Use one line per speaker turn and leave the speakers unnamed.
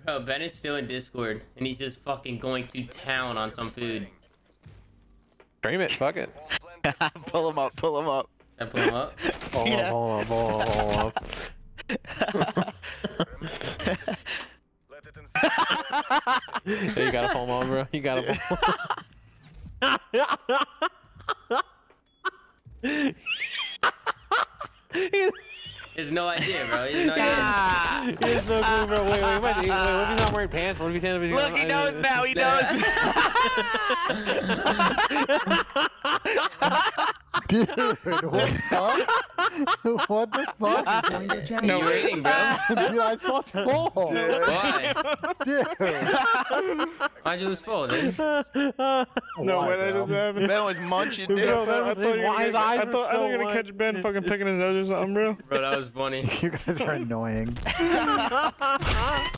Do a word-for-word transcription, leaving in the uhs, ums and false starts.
Bro, Ben is still in Discord, and he's just fucking going to town on some food.
Stream it, fuck it.
Pull him up, pull him up.
Can I pull him up?
Pull
Yeah.
up, pull up, pull up, pull up. Yeah, you gotta pull him on, bro. You gotta pull him. He's
He has no idea, bro. He has no idea.
Ah!
He has no clue, bro. Wait, wait, wait, wait, wait, what if he's not wearing pants? What if he's standing up?
Look, he knows now, he knows.
Dude, what the fuck? What the fuck?
Joined your channel.
No rating, bro.
Dude, I saw it's full.
Why?
Dude.
Why'd you lose full, dude?
No
Why,
way that
bro?
just happened.
Ben was munching, dude.
Bro,
I thought you were
his
gonna,
eyes
I
were
thought, I thought you were
so
gonna catch Ben fucking picking his nose or something, bro.
Bro, that was funny.
You guys are annoying.